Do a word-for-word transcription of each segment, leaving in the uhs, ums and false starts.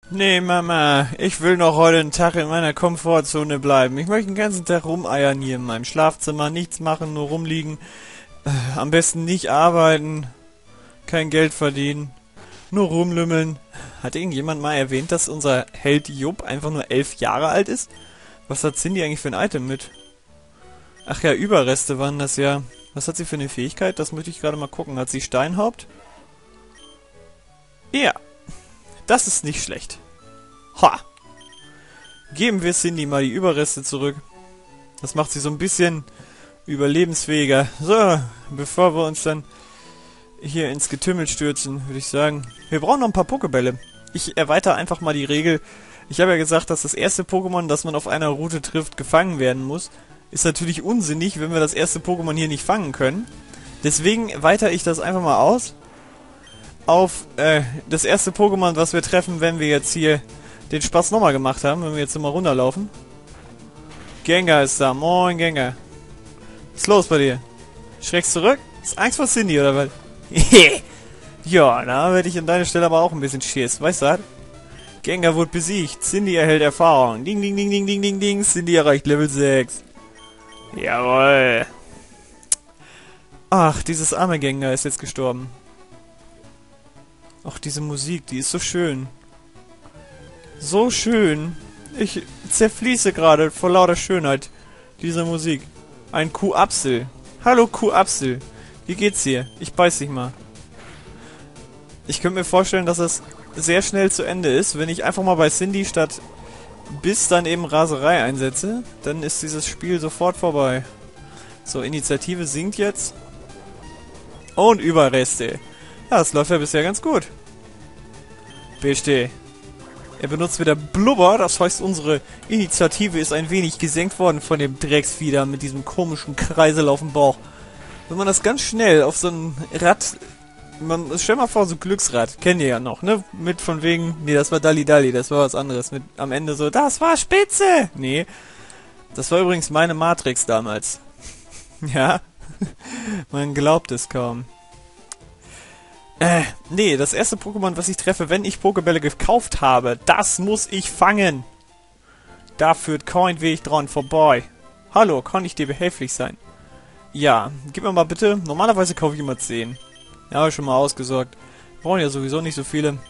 Nee, Mama, ich will noch heute einen Tag in meiner Komfortzone bleiben. Ich möchte den ganzen Tag rumeiern hier in meinem Schlafzimmer, nichts machen, nur rumliegen. Äh, am besten nicht arbeiten, kein Geld verdienen, nur rumlümmeln. Hat irgendjemand mal erwähnt, dass unser Held Jupp einfach nur elf Jahre alt ist? Was hat Cindy eigentlich für ein Item mit? Ach ja, Überreste waren das ja. Was hat sie für eine Fähigkeit? Das möchte ich gerade mal gucken. Hat sie Steinhaupt? Ja. Das ist nicht schlecht. Ha! Geben wir Cindy mal die Überreste zurück. Das macht sie so ein bisschen überlebensfähiger. So, bevor wir uns dann hier ins Getümmel stürzen, würde ich sagen, wir brauchen noch ein paar Pokébälle. Ich erweitere einfach mal die Regel. Ich habe ja gesagt, dass das erste Pokémon, das man auf einer Route trifft, gefangen werden muss. Ist natürlich unsinnig, wenn wir das erste Pokémon hier nicht fangen können. Deswegen weitere ich das einfach mal aus. Auf äh, das erste Pokémon, was wir treffen, wenn wir jetzt hier den Spaß nochmal gemacht haben, wenn wir jetzt immer runterlaufen. Gengar ist da. Moin, Gengar. Was ist los bei dir? Schreckst zurück? Ist Angst vor Cindy, oder was? Ja, da werde ich an deiner Stelle aber auch ein bisschen schiss. Weißt du? Gengar wurde besiegt. Cindy erhält Erfahrung. Ding, ding, ding, ding, ding, ding, ding. Cindy erreicht Level sechs. Jawohl. Ach, dieses arme Gengar ist jetzt gestorben. Ach, diese Musik, die ist so schön. So schön. Ich zerfließe gerade vor lauter Schönheit dieser Musik. Ein Kuhapsel. Hallo Kuhapsel. Wie geht's dir? Ich beiß dich mal. Ich könnte mir vorstellen, dass es sehr schnell zu Ende ist, wenn ich einfach mal bei Cindy statt bis dann eben Raserei einsetze. Dann ist dieses Spiel sofort vorbei. So, Initiative sinkt jetzt. Und Überreste. Ja, das läuft ja bisher ganz gut. Beste. Er benutzt wieder Blubber, das heißt, unsere Initiative ist ein wenig gesenkt worden von dem Drecksfieder mit diesem komischen Kreisel auf dem Bauch. Wenn man das ganz schnell auf so ein Rad... Man, stell mal vor, so ein Glücksrad. Kennt ihr ja noch, ne? Mit von wegen... Nee, das war Dalli Dalli, das war was anderes. Mit am Ende so, das war Spitze! Nee. Das war übrigens meine Matrix damals. Ja. Man glaubt es kaum. Äh, nee, das erste Pokémon, was ich treffe, wenn ich Pokébälle gekauft habe, das muss ich fangen. Da führt kein Weg dran vorbei. Hallo, kann ich dir behilflich sein? Ja, gib mir mal bitte. Normalerweise kaufe ich immer zehn. Ja, habe ich schon mal ausgesorgt. Wir brauchen ja sowieso nicht so viele.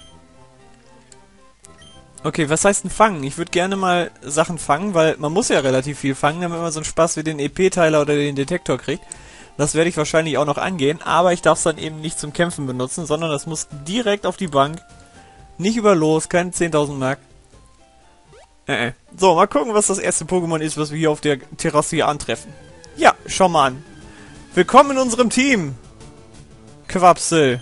Okay, was heißt denn fangen? Ich würde gerne mal Sachen fangen, weil man muss ja relativ viel fangen, damit man so einen Spaß wie den E P-Teiler oder den Detektor kriegt. Das werde ich wahrscheinlich auch noch angehen, aber ich darf es dann eben nicht zum Kämpfen benutzen, sondern das muss direkt auf die Bank. Nicht über los, keine zehntausend Mark. Äh, äh. So, mal gucken, was das erste Pokémon ist, was wir hier auf der Terrasse hier antreffen. Ja, schau mal an. Willkommen in unserem Team. Quapsel.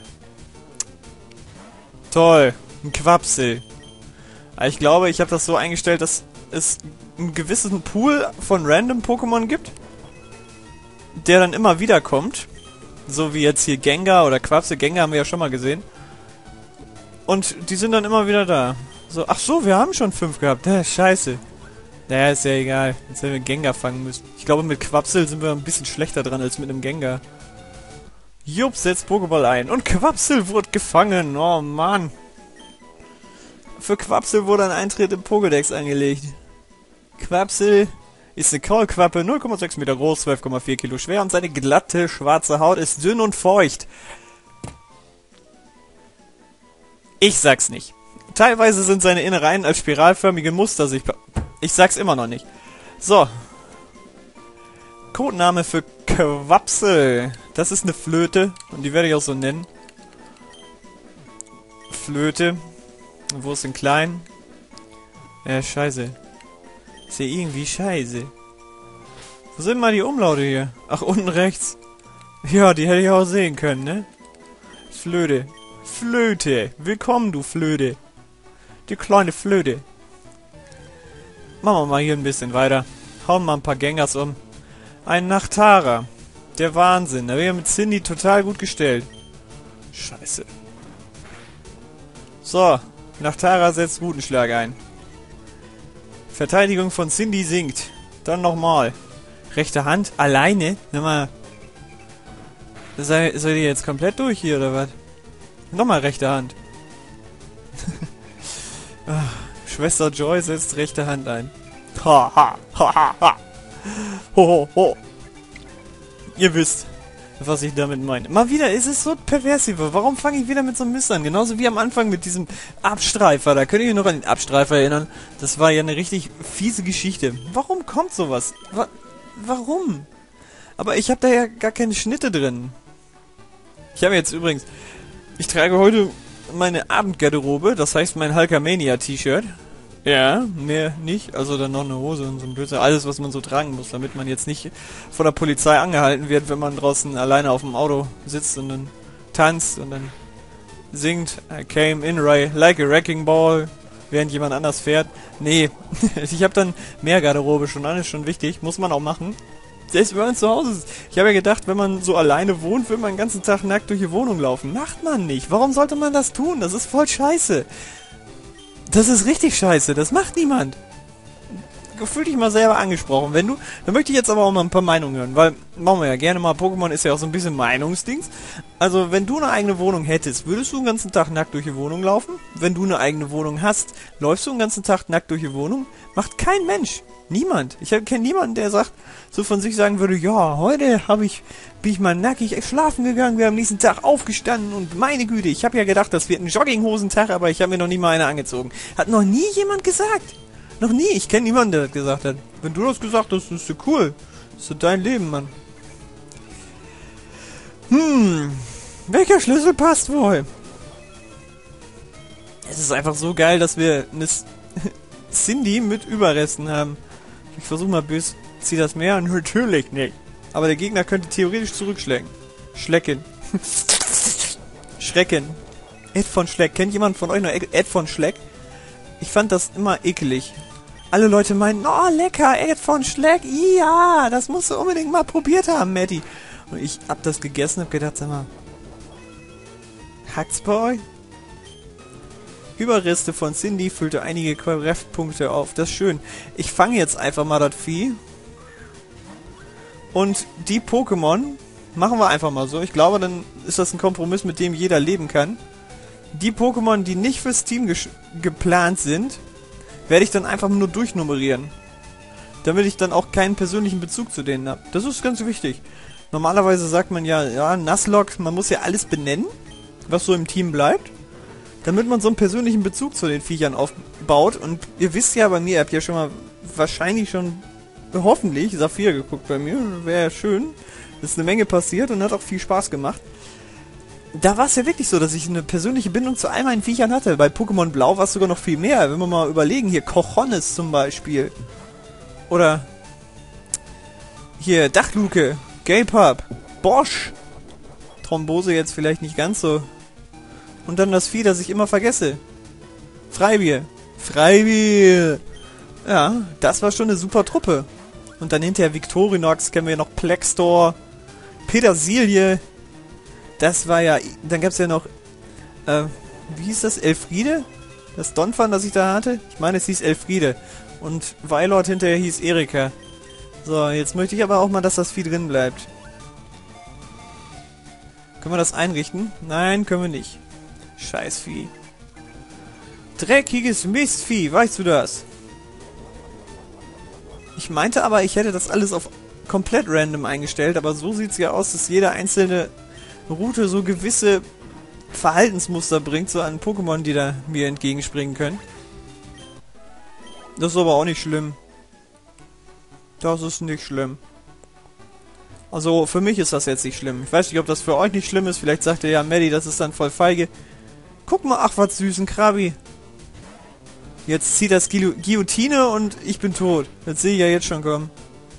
Toll, ein Quapsel. Ich glaube, ich habe das so eingestellt, dass es einen gewissen Pool von random Pokémon gibt, der dann immer wieder kommt. So wie jetzt hier Gengar oder Quapsel. Gengar haben wir ja schon mal gesehen. Und die sind dann immer wieder da. So, ach so, wir haben schon fünf gehabt. Ja, scheiße. Naja, ist ja egal. Jetzt werden wir Gengar fangen müssen. Ich glaube, mit Quapsel sind wir ein bisschen schlechter dran als mit einem Gengar. Jupp setzt Pokéball ein. Und Quapsel wurde gefangen. Oh, Mann. Für Quapsel wurde ein Eintritt im Pokédex angelegt. Quapsel ist eine Kaulquappe, null Komma sechs Meter groß, zwölf Komma vier Kilo schwer und seine glatte, schwarze Haut ist dünn und feucht. Ich sag's nicht. Teilweise sind seine Innereien als spiralförmige Muster sichtbar. Ich sag's immer noch nicht. So. Codename für Quapsel. Das ist eine Flöte und die werde ich auch so nennen. Flöte. Wo ist denn klein? Ja, scheiße. Ist ja irgendwie scheiße. Wo sind mal die Umlaute hier? Ach, unten rechts. Ja, die hätte ich auch sehen können, ne? Flöte. Flöte. Willkommen, du Flöte. Die kleine Flöte. Machen wir mal hier ein bisschen weiter. Hauen mal ein paar Gengars um. Ein Nachtara. Der Wahnsinn. Da wäre mit Cindy total gut gestellt. Scheiße. So. Nachtara setzt Wutenschlag ein. Verteidigung von Cindy sinkt. Dann nochmal. Rechte Hand? Alleine? Nimm mal. Sei, seid ihr jetzt komplett durch hier, oder was? Nochmal rechte Hand. Ach, Schwester Joy setzt rechte Hand ein. Ha, ha, ha, ha, ha. Ho, ho, ho. Ihr wisst, was ich damit meine. Mal wieder ist es so perversiver. Warum fange ich wieder mit so einem Mist an? Genauso wie am Anfang mit diesem Abstreifer. Da könnt ihr euch noch an den Abstreifer erinnern. Das war ja eine richtig fiese Geschichte. Warum kommt sowas? Wa warum? Aber ich habe da ja gar keine Schnitte drin. Ich habe jetzt übrigens... Ich trage heute meine Abendgarderobe. Das heißt mein Hulkamania-T-Shirt. Ja, mehr nicht. Also dann noch eine Hose und so ein Blödsinn. Alles, was man so tragen muss, damit man jetzt nicht von der Polizei angehalten wird, wenn man draußen alleine auf dem Auto sitzt und dann tanzt und dann singt I came in like a wrecking ball, während jemand anders fährt. Nee, ich habe dann mehr Garderobe schon an, ist schon wichtig. Muss man auch machen. Selbst wenn man zu Hause ist. Ich habe ja gedacht, wenn man so alleine wohnt, will man den ganzen Tag nackt durch die Wohnung laufen. Macht man nicht. Warum sollte man das tun? Das ist voll scheiße. Das ist richtig scheiße, das macht niemand. Fühl dich mal selber angesprochen. Wenn du, dann möchte ich jetzt aber auch mal ein paar Meinungen hören, weil, machen wir ja gerne mal, Pokémon ist ja auch so ein bisschen Meinungsdings. Also, wenn du eine eigene Wohnung hättest, würdest du den ganzen Tag nackt durch die Wohnung laufen? Wenn du eine eigene Wohnung hast, läufst du den ganzen Tag nackt durch die Wohnung? Macht kein Mensch. Niemand. Ich kenne niemanden, der sagt, so von sich sagen würde, ja, heute habe ich, bin ich mal nackig schlafen gegangen, wir haben am nächsten Tag aufgestanden und meine Güte, ich habe ja gedacht, das wird ein Jogginghosentag, aber ich habe mir noch nie mal eine angezogen. Hat noch nie jemand gesagt. Noch nie. Ich kenne niemanden, der das gesagt hat. Wenn du das gesagt hast, ist ja cool. Das ist so dein Leben, Mann. Hm. Welcher Schlüssel passt wohl? Es ist einfach so geil, dass wir eine Cindy mit Überresten haben. Ich versuche mal böse. Zieh das mehr? Natürlich nicht. Aber der Gegner könnte theoretisch zurückschlecken. Schlecken. Schrecken. Ed von Schleck. Kennt jemand von euch noch Ed von Schleck? Ich fand das immer ekelig. Alle Leute meinen, oh lecker, Ed von Schleck. Ja, das musst du unbedingt mal probiert haben, Matty. Und ich hab das gegessen und hab gedacht, sag mal, hackt's bei euch? Überreste von Cindy füllte einige Kraftpunkte auf. Das ist schön. Ich fange jetzt einfach mal das Vieh. Und die Pokémon machen wir einfach mal so. Ich glaube, dann ist das ein Kompromiss, mit dem jeder leben kann. Die Pokémon, die nicht fürs Team geplant sind, werde ich dann einfach nur durchnummerieren. Damit ich dann auch keinen persönlichen Bezug zu denen habe. Das ist ganz wichtig. Normalerweise sagt man ja, ja, Nuzlocke, man muss ja alles benennen, was so im Team bleibt. Damit man so einen persönlichen Bezug zu den Viechern aufbaut. Und ihr wisst ja bei mir, ihr habt ja schon mal wahrscheinlich schon, hoffentlich, Saphir geguckt bei mir. Wäre ja schön. Ist eine Menge passiert und hat auch viel Spaß gemacht. Da war es ja wirklich so, dass ich eine persönliche Bindung zu all meinen Viechern hatte. Bei Pokémon Blau war es sogar noch viel mehr. Wenn wir mal überlegen, hier Cochones zum Beispiel. Oder hier Dachluke, Gapab, Bosch. Thrombose jetzt vielleicht nicht ganz so. Und dann das Vieh, das ich immer vergesse. Freibier. Freibier. Ja, das war schon eine super Truppe. Und dann hinterher Victorinox, kennen wir ja noch Plextor, Petersilie. Das war ja... Dann gab es ja noch... Äh, wie hieß das? Elfriede? Das Donphan, das ich da hatte? Ich meine, es hieß Elfriede. Und Weilord hinterher hieß Erika. So, jetzt möchte ich aber auch mal, dass das Vieh drin bleibt. Können wir das einrichten? Nein, können wir nicht. Scheißvieh. Dreckiges Mistvieh, weißt du das? Ich meinte aber, ich hätte das alles auf komplett random eingestellt, aber so sieht es ja aus, dass jede einzelne Route so gewisse Verhaltensmuster bringt, so an Pokémon, die da mir entgegenspringen können. Das ist aber auch nicht schlimm. Das ist nicht schlimm. Also, für mich ist das jetzt nicht schlimm. Ich weiß nicht, ob das für euch nicht schlimm ist. Vielleicht sagt ihr ja, Maddie, das ist dann voll feige. Guck mal, ach, was süßen Krabi. Jetzt zieht das Guil Guillotine und ich bin tot. Das sehe ich ja jetzt schon kommen.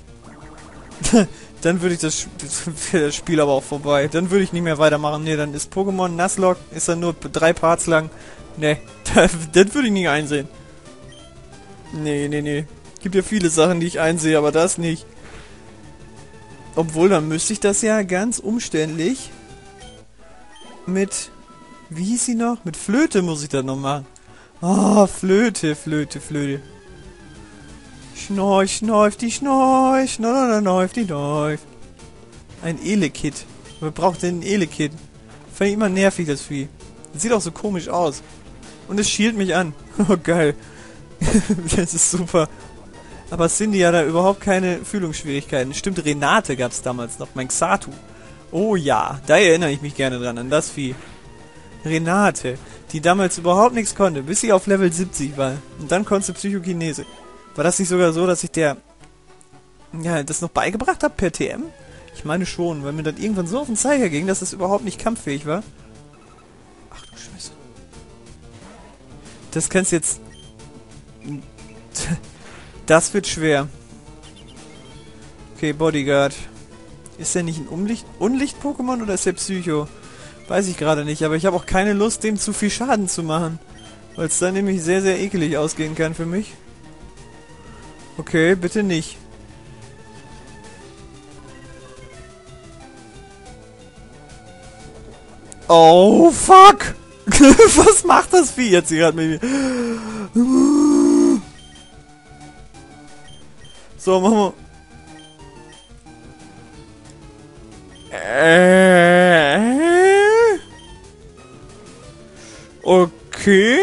Dann würde ich das, das Spiel aber auch vorbei. Dann würde ich nicht mehr weitermachen. Ne, dann ist Pokémon Nuzlocke, ist dann nur drei Parts lang. Ne, das, das würde ich nicht einsehen. Nee, nee, nee. Gibt ja viele Sachen, die ich einsehe, aber das nicht. Obwohl, dann müsste ich das ja ganz umständlich mit... Wie hieß sie noch? Mit Flöte muss ich das noch machen. Oh, Flöte, Flöte, Flöte. Schnorch, schnorch, die Schnorch, schnorch, die Schnorch. Ein Elekid. Wer braucht denn ein Elekid? Fand ich immer nervig, das Vieh. Das sieht auch so komisch aus. Und es schielt mich an. Oh, geil. Das ist super. Aber Cindy hat da überhaupt keine Fühlungsschwierigkeiten. Stimmt, Renate gab es damals noch. Mein Xatu. Oh ja, da erinnere ich mich gerne dran, an das Vieh. Renate, die damals überhaupt nichts konnte, bis sie auf Level siebzig war. Und dann konnte sie Psychokinese. War das nicht sogar so, dass ich der... ja, das noch beigebracht habe per T M? Ich meine schon, weil mir dann irgendwann so auf den Zeiger ging, dass es überhaupt nicht kampffähig war. Ach du Scheiße. Das kannst jetzt... Das wird schwer. Okay, Bodyguard. Ist der nicht ein Umlicht Unlicht-Pokémon oder ist der Psycho? Weiß ich gerade nicht, aber ich habe auch keine Lust, dem zu viel Schaden zu machen. Weil es dann nämlich sehr, sehr ekelig ausgehen kann für mich. Okay, bitte nicht. Oh, fuck! Was macht das Vieh jetzt hier gerade mit mir? So, machen wir... Äh? Okay.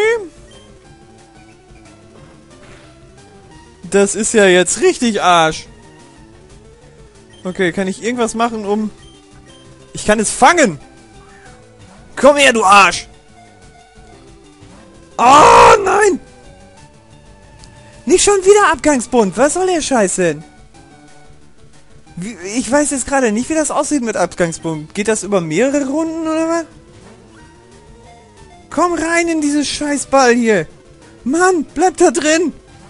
Das ist ja jetzt richtig Arsch. Okay, kann ich irgendwas machen, um... Ich kann es fangen! Komm her, du Arsch! Oh, nein! Nicht schon wieder Abgangsbund! Was soll der Scheiß denn? Wie, ich weiß jetzt gerade nicht, wie das aussieht mit Abgangspunkt. Geht das über mehrere Runden oder was? Komm rein in dieses Scheißball hier. Mann, bleib da drin.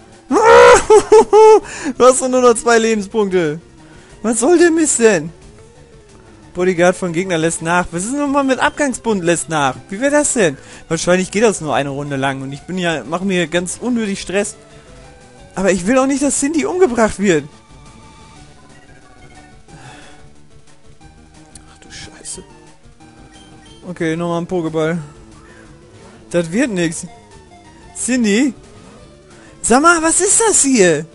Du hast doch nur noch zwei Lebenspunkte. Was soll der Mist denn? Bodyguard von Gegner lässt nach. Was ist denn nochmal mit Abgangsbund lässt nach? Wie wäre das denn? Wahrscheinlich geht das nur eine Runde lang und ich bin ja, mache mir ganz unnötig Stress. Aber ich will auch nicht, dass Cindy umgebracht wird. Okay, nochmal ein Pokéball. Das wird nix. Cindy? Sag mal, was ist das hier?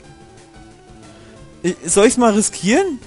Ich, soll ich's mal riskieren?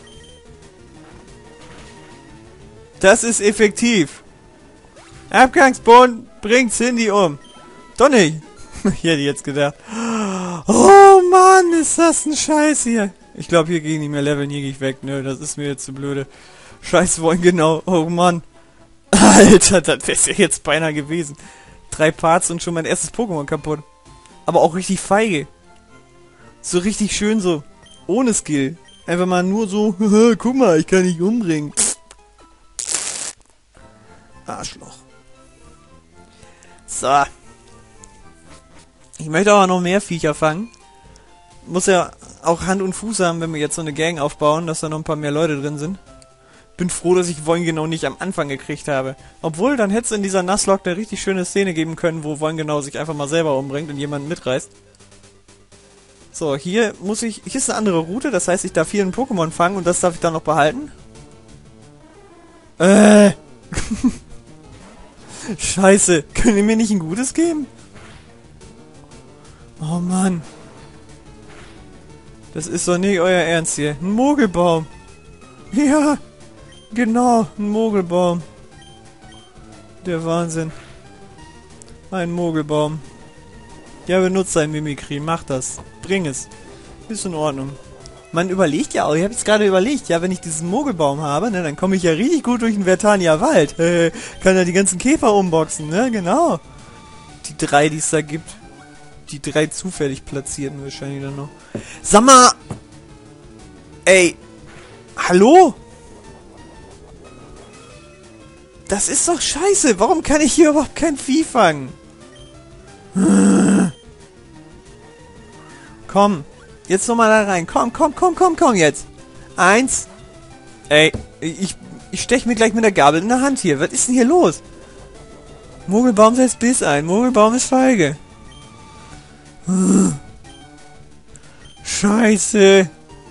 Das ist effektiv. Abgangsbund bringt Cindy um. Doch nicht. Ich hätte jetzt gedacht. Oh Mann, ist das ein Scheiß hier. Ich glaube, hier gehen nicht mehr leveln, hier gehe ich weg. Nö, das ist mir jetzt zu blöde. Scheiß wollen genau. Oh Mann. Alter, das wäre ja jetzt beinahe gewesen. Drei Parts und schon mein erstes Pokémon kaputt. Aber auch richtig feige. So richtig schön so. Ohne Skill. Einfach mal nur so, guck mal, ich kann dich umbringen. Arschloch. So. Ich möchte aber noch mehr Viecher fangen. Muss ja auch Hand und Fuß haben, wenn wir jetzt so eine Gang aufbauen, dass da noch ein paar mehr Leute drin sind. Bin froh, dass ich Woingenau nicht am Anfang gekriegt habe. Obwohl, dann hätte es in dieser Nuzlocke eine richtig schöne Szene geben können, wo Woingenau sich einfach mal selber umbringt und jemanden mitreißt. So, hier muss ich... Hier ist eine andere Route, das heißt, ich darf hier einen Pokémon fangen und das darf ich dann noch behalten. Äh. Scheiße. Könnt ihr mir nicht ein gutes geben? Oh Mann. Das ist doch nicht euer Ernst hier. Ein Mogelbaum. Ja. Genau, ein Mogelbaum. Der Wahnsinn. Ein Mogelbaum. Ja, benutzt sein Mimikry, mach das. Bring es. Ist in Ordnung. Man überlegt ja auch, ich habe jetzt gerade überlegt, ja, wenn ich diesen Mogelbaum habe, ne, dann komme ich ja richtig gut durch den Vertania Wald. Äh, kann ja die ganzen Käfer umboxen, ne, genau. Die drei, die es da gibt. Die drei zufällig platzierten wahrscheinlich dann noch. Sag mal! Ey! Hallo? Das ist doch scheiße. Warum kann ich hier überhaupt kein Vieh fangen? Komm. Jetzt nochmal da rein. Komm, komm, komm, komm, komm jetzt. Eins. Ey, ich, ich stech mir gleich mit der Gabel in der Hand hier. Was ist denn hier los? Mogelbaum setzt Biss ein. Mogelbaum ist feige. Scheiße.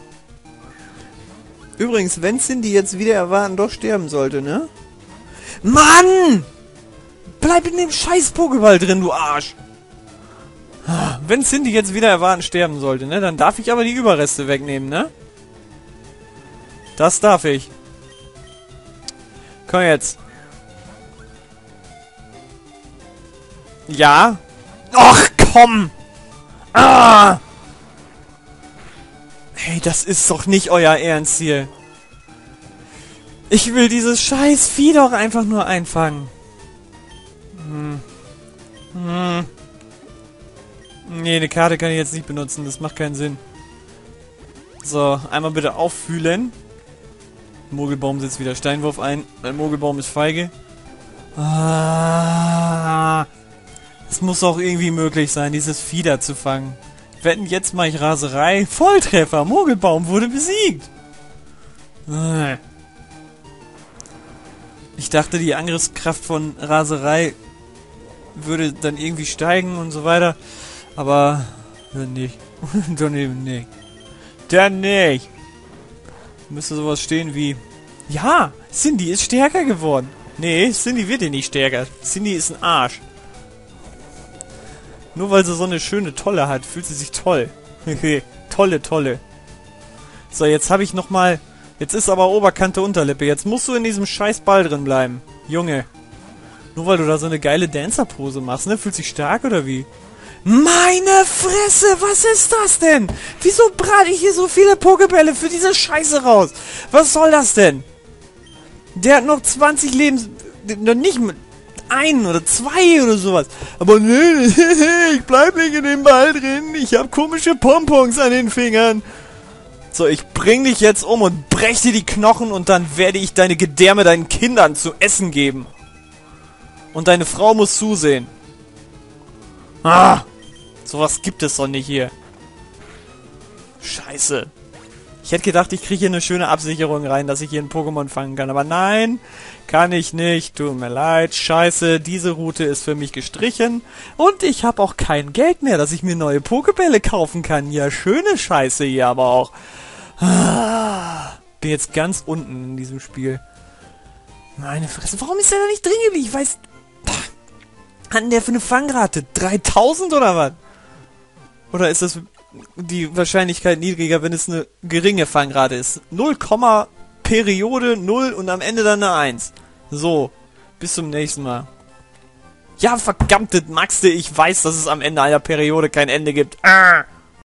Übrigens, wenn Cindy jetzt wieder erwarten doch sterben sollte, ne? Mann! Bleib in dem scheiß Pokéball drin, du Arsch! Wenn Cindy jetzt wieder erwarten sterben sollte, ne? Dann darf ich aber die Überreste wegnehmen, ne? Das darf ich. Komm jetzt. Ja. Ach, komm! Ah! Hey, das ist doch nicht euer Ernst hier. Ich will dieses scheiß Vieh doch einfach nur einfangen. Hm. Hm. Nee, eine Karte kann ich jetzt nicht benutzen. Das macht keinen Sinn. So, einmal bitte auffühlen. Mogelbaum setzt wieder Steinwurf ein. Mein Mogelbaum ist feige. Ah. Es muss auch irgendwie möglich sein, dieses Vieh da zu fangen. Wetten, jetzt mache ich Raserei. Volltreffer. Mogelbaum wurde besiegt. Ah. Ich dachte, die Angriffskraft von Raserei würde dann irgendwie steigen und so weiter. Aber dann nicht. Dann eben nicht. Dann nicht. Müsste sowas stehen wie... Ja, Cindy ist stärker geworden. Nee, Cindy wird ja nicht stärker. Cindy ist ein Arsch. Nur weil sie so eine schöne Tolle hat, fühlt sie sich toll. Tolle, tolle. So, jetzt habe ich nochmal... Jetzt ist aber Oberkante Unterlippe. Jetzt musst du in diesem scheiß Ball drin bleiben. Junge. Nur weil du da so eine geile Dancer-Pose machst, ne? Fühlt sich stark oder wie? Meine Fresse, was ist das denn? Wieso brate ich hier so viele Pokebälle für diese Scheiße raus? Was soll das denn? Der hat noch zwanzig Lebens... Noch nicht mit... Einen oder zwei oder sowas. Aber nee, ich bleib nicht in dem Ball drin. Ich hab komische Pompons an den Fingern. So, ich bring dich jetzt um und brech dir die Knochen und dann werde ich deine Gedärme deinen Kindern zu essen geben. Und deine Frau muss zusehen. Ah! Sowas gibt es doch nicht hier. Scheiße. Ich hätte gedacht, ich kriege hier eine schöne Absicherung rein, dass ich hier ein Pokémon fangen kann. Aber nein, kann ich nicht. Tut mir leid. Scheiße, diese Route ist für mich gestrichen. Und ich habe auch kein Geld mehr, dass ich mir neue Pokebälle kaufen kann. Ja, schöne Scheiße hier aber auch. Ah, bin jetzt ganz unten in diesem Spiel. Meine Fresse, warum ist der da nicht drin geblieben? Ich weiß... Hatten der für eine Fangrate? dreitausend oder was? Oder ist das die Wahrscheinlichkeit niedriger, wenn es eine geringe Fangrate ist? null, Periode, null und am Ende dann eine eins. So, bis zum nächsten Mal. Ja, verdammte Maxte, ich weiß, dass es am Ende einer Periode kein Ende gibt. Ah!